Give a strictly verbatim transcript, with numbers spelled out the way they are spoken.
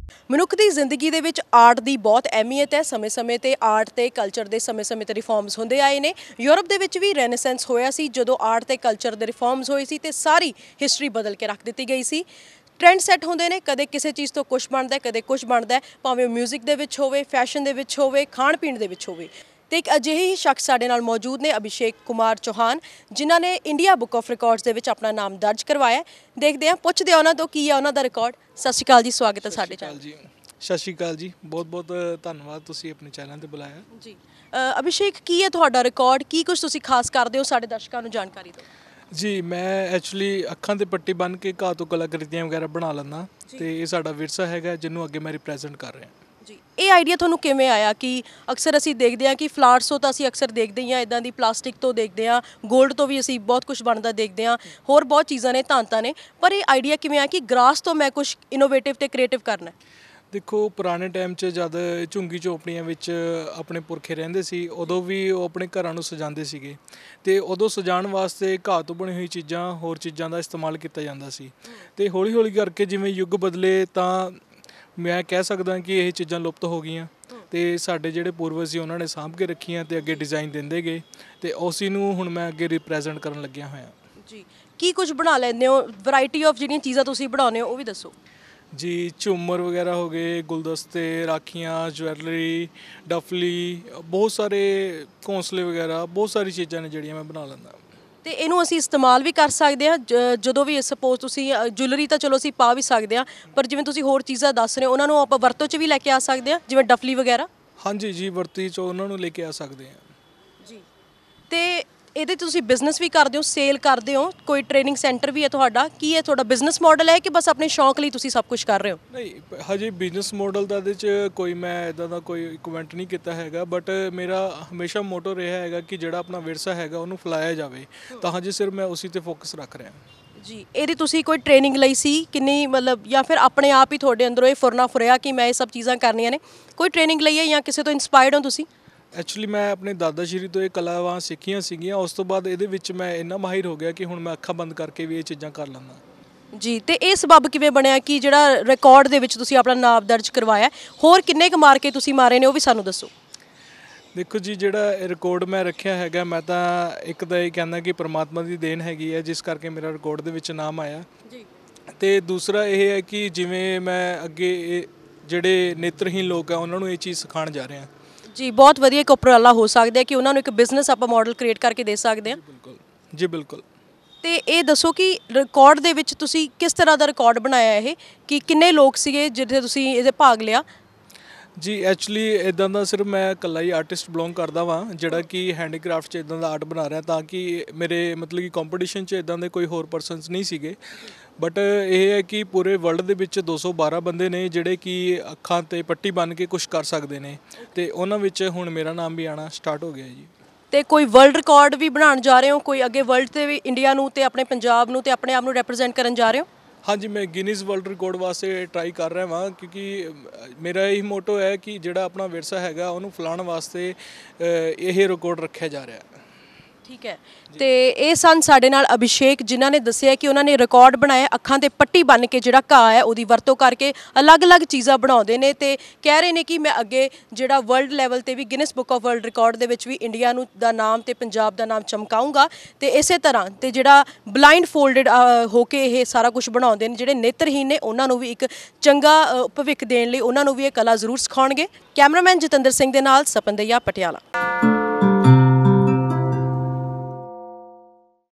ਮਨੁੱਖ ਦੀ ਜ਼ਿੰਦਗੀ ਦੇ ਵਿੱਚ ਆਰਟ ਦੀ ਬਹੁਤ ਅਹਿਮੀਅਤ ਹੈ। ਸਮੇਂ-ਸਮੇਂ ਤੇ ਆਰਟ ਤੇ ਕਲਚਰ ਦੇ ਸਮੇਂ-ਸਮੇਂ ਤੇ ਰਿਫਾਰਮਸ ਹੁੰਦੇ ਆਏ ਨੇ। ਯੂਰਪ ਦੇ ਵਿੱਚ ਵੀ ਰੈਨੇਸੈਂਸ ਹੋਇਆ ਸੀ ਜਦੋਂ ਆਰਟ ਤੇ ਕਲਚਰ ਦੇ ਰਿਫਾਰਮਸ ਹੋਏ ਸੀ ਤੇ ਸਾਰੀ ਹਿਸਟਰੀ ਬਦਲ ਕੇ ਰੱਖ ਦਿੱਤੀ ਗਈ ਸੀ। ਟ੍ਰੈਂਡ ਸੈੱਟ ਹੁੰਦੇ ਨੇ, ਕਦੇ ਕਿਸੇ ਚੀਜ਼ ਤੋਂ ਕੁਛ ਬਣਦਾ, ਕਦੇ ਕੁਛ ਬਣਦਾ, ਭਾਵੇਂ ਮਿਊਜ਼ਿਕ ਦੇ ਵਿੱਚ ਹੋਵੇ, ਫੈਸ਼ਨ ਦੇ ਵਿੱਚ ਹੋਵੇ, ਖਾਣ ਪੀਣ ਦੇ ਵਿੱਚ ਹੋਵੇ। ਤੇ ਇੱਕ ਅਜਿਹੇ ਹੀ ਸ਼ਖਸ ਸਾਡੇ ਨਾਲ ਮੌਜੂਦ ਨੇ, ਅਭਿਸ਼ੇਕ ਕੁਮਾਰ ਚੌਹਾਨ, ਜਿਨ੍ਹਾਂ ਨੇ ਇੰਡੀਆ ਬੁੱਕ ਆਫ ਰਿਕਾਰਡਸ ਦੇ ਵਿੱਚ ਆਪਣਾ ਨਾਮ ਦਰਜ ਕਰਵਾਇਆ। ਦੇਖਦੇ ਹਾਂ, ਪੁੱਛਦੇ ਹਾਂ ਉਹਨਾਂ ਤੋਂ ਕੀ ਹੈ ਉਹਨਾਂ ਦਾ ਰਿਕਾਰਡ। ਸਤਿ ਸ਼੍ਰੀ ਅਕਾਲ ਜੀ, ਸਵਾਗਤ ਹੈ ਸਾਡੇ ਚੈਨਲ ਜੀ। ਸਤਿ ਸ਼੍ਰੀ ਅਕਾਲ ਜੀ, ਬਹੁਤ ਬਹੁਤ ਧੰਨਵਾਦ ਤੁਸੀਂ ਆਪਣੇ ਚੈਨਲ ਤੇ ਬੁਲਾਇਆ ਜੀ। ਅਭਿਸ਼ੇਕ, ਕੀ ਹੈ ਤੁਹਾਡਾ ਰਿਕਾਰਡ, ਕੀ ਕੁਝ ਤੁਸੀਂ ਖਾਸ ਕਰਦੇ ਹੋ, ਸਾਡੇ ਦਰਸ਼ਕਾਂ ਨੂੰ ਜਾਣਕਾਰੀ ਦਿਓ। ਜੀ, ਮੈਂ ਐਕਚੁਅਲੀ ਅੱਖਾਂ ਤੇ ਪੱਟੀ ਬੰਨ੍ਹ ਕੇ ਘਾਹ ਤੋਂ ਕਲਾਕ੍ਰਿਤੀਆਂ ਵਗੈਰਾ ਬਣਾ ਲੈਂਦਾ ਤੇ ਇਹ ਸਾਡਾ ਵਿਰਸਾ ਹੈਗਾ ਜਿਹਨੂੰ ਅੱਗੇ ਮੈਂ ਰਿਪਰੈਜ਼ੈਂਟ ਕਰ ਰਿਹਾ ਜੀ। ਇਹ ਆਈਡੀਆ ਤੁਹਾਨੂੰ ਕਿਵੇਂ ਆਇਆ ਕਿ ਅਕਸਰ ਅਸੀਂ ਦੇਖਦੇ ਹਾਂ ਕਿ ਫਲਾਵਰਸ ਤੋਂ ਤਾਂ ਅਸੀਂ ਅਕਸਰ ਦੇਖਦੇ ਹੀ ਹਾਂ, ਇੱਦਾਂ ਦੀ ਪਲਾਸਟਿਕ ਤੋਂ ਦੇਖਦੇ ਹਾਂ, ਗੋਲਡ ਤੋਂ ਵੀ ਅਸੀਂ ਬਹੁਤ ਕੁਝ ਬਣਦਾ ਦੇਖਦੇ ਹਾਂ, ਹੋਰ ਬਹੁਤ ਚੀਜ਼ਾਂ ਨੇ, ਧਾਂਤਾਂ ਨੇ, ਪਰ ਇਹ ਆਈਡੀਆ ਕਿਵੇਂ ਆਇਆ ਕਿ ਗ੍ਰਾਸ ਤੋਂ ਮੈਂ ਕੁਝ ਇਨੋਵੇਟਿਵ ਤੇ ਕ੍ਰੀਏਟਿਵ ਕਰਨਾ? ਦੇਖੋ, ਪੁਰਾਣੇ ਟਾਈਮ 'ਚ ਜਦ ਝੁੰਗੀ ਝੋਪੜੀਆਂ ਵਿੱਚ ਆਪਣੇ ਪੁਰਖੇ ਰਹਿੰਦੇ ਸੀ, ਉਦੋਂ ਵੀ ਉਹ ਆਪਣੇ ਘਰਾਂ ਨੂੰ ਸਜਾਉਂਦੇ ਸੀਗੇ ਅਤੇ ਉਦੋਂ ਸਜਾਉਣ ਵਾਸਤੇ ਘਾਹ ਤੋਂ ਬਣੀ ਹੋਈ ਚੀਜ਼ਾਂ, ਹੋਰ ਚੀਜ਼ਾਂ ਦਾ ਇਸਤੇਮਾਲ ਕੀਤਾ ਜਾਂਦਾ ਸੀ। ਅਤੇ ਹੌਲੀ ਹੌਲੀ ਕਰਕੇ ਜਿਵੇਂ ਯੁੱਗ ਬਦਲੇ ਤਾਂ ਮੈਂ ਕਹਿ ਸਕਦਾ ਕਿ ਇਹ ਚੀਜ਼ਾਂ ਲੁਪਤ ਹੋ ਗਈਆਂ ਅਤੇ ਸਾਡੇ ਜਿਹੜੇ ਪੂਰਵਜ ਸੀ ਉਹਨਾਂ ਨੇ ਸਾਂਭ ਕੇ ਰੱਖੀਆਂ ਅਤੇ ਅੱਗੇ ਡਿਜ਼ਾਈਨ ਦਿੰਦੇ ਗਏ ਅਤੇ ਉਸੀ ਨੂੰ ਹੁਣ ਮੈਂ ਅੱਗੇ ਰਿਪਰੈਜ਼ੈਂਟ ਕਰਨ ਲੱਗਿਆ ਹੋਇਆ ਜੀ। ਕੀ ਕੁਝ ਬਣਾ ਲੈਂਦੇ ਹੋ? ਵੈਰਾਈਟੀ ਆਫ ਜਿਹੜੀਆਂ ਚੀਜ਼ਾਂ ਤੁਸੀਂ ਬਣਾਉਂਦੇ ਹੋ ਉਹ ਵੀ ਦੱਸੋ ਜੀ। ਝੂਮਰ ਵਗੈਰਾ ਹੋ ਗਏ, ਗੁਲਦਸਤੇ, ਰਾਖੀਆਂ, ਜਵੈਲਰੀ, ਡਫਲੀ, ਬਹੁਤ ਸਾਰੇ ਘੋਂਸਲੇ ਵਗੈਰਾ, ਬਹੁਤ ਸਾਰੀ ਚੀਜ਼ਾਂ ਨੇ ਜਿਹੜੀਆਂ ਮੈਂ ਬਣਾ ਲੈਂਦਾ। ਅਤੇ ਇਹਨੂੰ ਅਸੀਂ ਇਸਤੇਮਾਲ ਵੀ ਕਰ ਸਕਦੇ ਹਾਂ ਜ ਜਦੋਂ ਵੀ ਸਪੋਜ਼ ਤੁਸੀਂ ਜੁਐਲਰੀ ਤਾਂ ਚਲੋ ਅਸੀਂ ਪਾ ਵੀ ਸਕਦੇ ਹਾਂ, ਪਰ ਜਿਵੇਂ ਤੁਸੀਂ ਹੋਰ ਚੀਜ਼ਾਂ ਦੱਸ ਰਹੇ ਹੋ ਉਹਨਾਂ ਨੂੰ ਆਪਾਂ ਵਰਤੋਂ 'ਚ ਵੀ ਲੈ ਕੇ ਆ ਸਕਦੇ ਹਾਂ, ਜਿਵੇਂ ਡਫਲੀ ਵਗੈਰਾ? ਹਾਂਜੀ ਜੀ, ਵਰਤੀ 'ਚ ਉਹਨਾਂ ਨੂੰ ਲੈ ਕੇ ਆ ਸਕਦੇ ਹਾਂ ਜੀ। ਅਤੇ ਇਹਦੇ ਤੁਸੀਂ ਬਿਜ਼ਨਸ ਵੀ ਕਰਦੇ ਹੋ, ਸੇਲ ਕਰਦੇ ਹੋ, ਕੋਈ ਟ੍ਰੇਨਿੰਗ ਸੈਂਟਰ ਵੀ ਹੈ ਤੁਹਾਡਾ? ਕੀ ਹੈ ਤੁਹਾਡਾ ਬਿਜ਼ਨਸ ਮਾਡਲ ਹੈ ਕਿ ਬਸ ਆਪਣੇ ਸ਼ੌਂਕ ਲਈ ਤੁਸੀਂ ਸਭ ਕੁਝ ਕਰ ਰਹੇ ਹੋ? ਨਹੀਂ, ਹਜੇ ਬਿਜ਼ਨਸ ਮਾਡਲ ਦਾ ਇਹਦੇ 'ਚ ਕੋਈ ਮੈਂ ਇੱਦਾਂ ਦਾ ਕੋਈ ਇਕਵੈਂਟ ਨਹੀਂ ਕੀਤਾ ਹੈਗਾ, ਬਟ ਮੇਰਾ ਹਮੇਸ਼ਾ ਮੋਟੋ ਰਿਹਾ ਹੈਗਾ ਕਿ ਜਿਹੜਾ ਆਪਣਾ ਵਿਰਸਾ ਹੈਗਾ ਉਹਨੂੰ ਫੈਲਾਇਆ ਜਾਵੇ, ਤਾਂ ਹਜੇ ਸਿਰਫ ਮੈਂ ਉਸੀ 'ਤੇ ਫੋਕਸ ਰੱਖ ਰਿਹਾ ਜੀ। ਇਹਦੀ ਤੁਸੀਂ ਕੋਈ ਟ੍ਰੇਨਿੰਗ ਲਈ ਸੀ ਕਿੰਨੀ, ਮਤਲਬ, ਜਾਂ ਫਿਰ ਆਪਣੇ ਆਪ ਹੀ ਤੁਹਾਡੇ ਅੰਦਰੋਂ ਇਹ ਫੁਰਨਾ ਫੁਰਿਆ ਕਿ ਮੈਂ ਇਹ ਸਭ ਚੀਜ਼ਾਂ ਕਰਨੀਆਂ ਨੇ? ਕੋਈ ਟ੍ਰੇਨਿੰਗ ਲਈ ਹੈ ਜਾਂ ਕਿਸੇ ਤੋਂ ਇੰਸਪਾਇਰਡ ਹੋ ਤੁਸੀਂ? ਐਕਚੁਅਲੀ ਮੈਂ ਆਪਣੇ ਦਾਦਾ ਸ਼੍ਰੀ ਤੋਂ ਇਹ ਕਲਾਵਾਂ ਸਿੱਖੀਆਂ ਸੀਗੀਆਂ, ਉਸ ਤੋਂ ਬਾਅਦ ਇਹਦੇ ਵਿੱਚ ਮੈਂ ਇੰਨਾ ਮਾਹਿਰ ਹੋ ਗਿਆ ਕਿ ਹੁਣ ਮੈਂ ਅੱਖਾਂ ਬੰਦ ਕਰਕੇ ਵੀ ਇਹ ਚੀਜ਼ਾਂ ਕਰ ਲੈਂਦਾ ਜੀ। ਅਤੇ ਇਹ ਸਬੱਬ ਕਿਵੇਂ ਬਣਿਆ ਕਿ ਜਿਹੜਾ ਰਿਕਾਰਡ ਦੇ ਵਿੱਚ ਤੁਸੀਂ ਆਪਣਾ ਨਾਮ ਦਰਜ ਕਰਵਾਇਆ? ਹੋਰ ਕਿੰਨੇ ਕੁ ਮਾਰ ਕੇ ਤੁਸੀਂ ਮਾਰੇ ਨੇ ਉਹ ਵੀ ਸਾਨੂੰ ਦੱਸੋ। ਦੇਖੋ ਜੀ, ਜਿਹੜਾ ਰਿਕਾਰਡ ਮੈਂ ਰੱਖਿਆ ਹੈਗਾ, ਮੈਂ ਤਾਂ ਇੱਕ ਤਾਂ ਇਹ ਕਹਿੰਦਾ ਕਿ ਪ੍ਰਮਾਤਮਾ ਦੀ ਦੇਣ ਹੈਗੀ ਹੈ ਜਿਸ ਕਰਕੇ ਮੇਰਾ ਰਿਕਾਰਡ ਦੇ ਵਿੱਚ ਨਾਮ ਆਇਆ ਜੀ। ਅਤੇ ਦੂਸਰਾ ਇਹ ਹੈ ਕਿ ਜਿਵੇਂ ਮੈਂ ਅੱਗੇ ਜਿਹੜੇ ਨੇਤਰਹੀਨ ਲੋਕ ਆ ਉਹਨਾਂ ਨੂੰ ਇਹ ਚੀਜ਼ ਸਿਖਾਉਣ ਜਾ ਰਿਹਾ ਜੀ। ਬਹੁਤ ਵਧੀਆ ਇੱਕ ਉਪਰਾਲਾ ਹੋ ਸਕਦਾ ਕਿ ਉਹਨਾਂ ਨੂੰ ਇੱਕ ਬਿਜ਼ਨਸ ਆਪਾਂ ਮਾਡਲ ਕ੍ਰੀਏਟ ਕਰਕੇ ਦੇ ਸਕਦੇ ਹਾਂ। ਬਿਲਕੁਲ ਜੀ, ਬਿਲਕੁਲ। ਅਤੇ ਇਹ ਦੱਸੋ ਕਿ ਰਿਕਾਰਡ ਦੇ ਵਿੱਚ ਤੁਸੀਂ ਕਿਸ ਤਰ੍ਹਾਂ ਦਾ ਰਿਕਾਰਡ ਬਣਾਇਆ ਇਹ, ਕਿ ਕਿੰਨੇ ਲੋਕ ਸੀਗੇ ਜਿਹਦੇ ਤੁਸੀਂ ਇਹਦੇ ਭਾਗ ਲਿਆ? ਜੀ, ਐਕਚੁਅਲੀ ਇੱਦਾਂ ਦਾ ਸਿਰਫ ਮੈਂ ਇਕੱਲਾ ਹੀ ਆਰਟਿਸਟ ਬਿਲੋਂਗ ਕਰਦਾ ਵਾਂ ਜਿਹੜਾ ਕਿ ਹੈਂਡੀਕ੍ਰਾਫਟ 'ਚ ਇੱਦਾਂ ਦਾ ਆਰਟ ਬਣਾ ਰਿਹਾ, ਤਾਂ ਕਿ ਮੇਰੇ ਮਤਲਬ ਕਿ ਕੰਪੀਟੀਸ਼ਨ 'ਚ ਇੱਦਾਂ ਦੇ ਕੋਈ ਹੋਰ ਪਰਸਨਸ ਨਹੀਂ ਸੀਗੇ। ਬਟ ਇਹ ਹੈ ਕਿ ਪੂਰੇ ਵਰਲਡ ਦੇ ਵਿੱਚ ਦੋ ਸੌ ਬਾਰਾਂ ਬੰਦੇ ਨੇ ਜਿਹੜੇ ਕਿ ਅੱਖਾਂ 'ਤੇ ਪੱਟੀ ਬੰਨ੍ਹ ਕੇ ਕੁਛ ਕਰ ਸਕਦੇ ਨੇ, ਅਤੇ ਉਹਨਾਂ ਵਿੱਚ ਹੁਣ ਮੇਰਾ ਨਾਮ ਵੀ ਆਉਣਾ ਸਟਾਰਟ ਹੋ ਗਿਆ ਜੀ। ਅਤੇ ਕੋਈ ਵਰਲਡ ਰਿਕਾਰਡ ਵੀ ਬਣਾਉਣ ਜਾ ਰਹੇ ਹੋ? ਕੋਈ ਅੱਗੇ ਵਰਲਡ 'ਤੇ ਵੀ ਇੰਡੀਆ ਨੂੰ ਅਤੇ ਆਪਣੇ ਪੰਜਾਬ ਨੂੰ ਅਤੇ ਆਪਣੇ ਆਪ ਨੂੰ ਰੈਪਰਜੈਂਟ ਕਰਨ ਜਾ ਰਹੇ ਹੋ? ਹਾਂਜੀ, ਮੈਂ ਗਿਨੀਜ਼ ਵਰਲਡ ਰਿਕਾਰਡ ਵਾਸਤੇ ਟਰਾਈ ਕਰ ਰਿਹਾ ਵਾਂ, ਕਿਉਂਕਿ ਮੇਰਾ ਇਹ ਮੋਟੋ ਹੈ ਕਿ ਜਿਹੜਾ ਆਪਣਾ ਵਿਰਸਾ ਹੈਗਾ ਉਹਨੂੰ ਫੈਲਾਉਣ ਵਾਸਤੇ ਇਹ ਰਿਕਾਰਡ ਰੱਖਿਆ ਜਾ ਰਿਹਾ। ਠੀਕ ਹੈ। ਅਤੇ ਇਹ ਸਨ ਸਾਡੇ ਨਾਲ ਅਭਿਸ਼ੇਕ, ਜਿਨ੍ਹਾਂ ਨੇ ਦੱਸਿਆ ਕਿ ਉਹਨਾਂ ਨੇ ਰਿਕਾਰਡ ਬਣਾਇਆ ਅੱਖਾਂ 'ਤੇ ਪੱਟੀ ਬੰਨ੍ਹ ਕੇ, ਜਿਹੜਾ ਘਾਹ ਹੈ ਉਹਦੀ ਵਰਤੋਂ ਕਰਕੇ ਅਲੱਗ-ਅਲੱਗ ਚੀਜ਼ਾਂ ਬਣਾਉਂਦੇ ਨੇ, ਅਤੇ ਕਹਿ ਰਹੇ ਨੇ ਕਿ ਮੈਂ ਅੱਗੇ ਜਿਹੜਾ ਵਰਲਡ ਲੈਵਲ 'ਤੇ ਵੀ Guinness book of world record ਦੇ ਵਿੱਚ ਵੀ ਇੰਡੀਆ ਨੂੰ ਦਾ ਨਾਮ ਅਤੇ ਪੰਜਾਬ ਦਾ ਨਾਮ ਚਮਕਾਊਂਗਾ। ਅਤੇ ਇਸੇ ਤਰ੍ਹਾਂ ਅਤੇ ਜਿਹੜਾ ਬਲਾਈਂਡ ਫੋਲਡਡ ਹੋ ਕੇ ਇਹ ਸਾਰਾ ਕੁਛ ਬਣਾਉਂਦੇ ਨੇ, ਜਿਹੜੇ ਨੇਤਰਹੀਨ ਨੇ ਉਹਨਾਂ ਨੂੰ ਵੀ ਇੱਕ ਚੰਗਾ ਭਵਿੱਖ ਦੇਣ ਲਈ ਉਹਨਾਂ ਨੂੰ ਵੀ ਇਹ ਕਲਾ ਜ਼ਰੂਰ ਸਿਖਾਉਣਗੇ। ਕੈਮਰਾਮੈਨ ਜਤਿੰਦਰ ਸਿੰਘ ਦੇ ਨਾਲ ਸਪਨ ਦਈਆ, ਪਟਿਆਲਾ।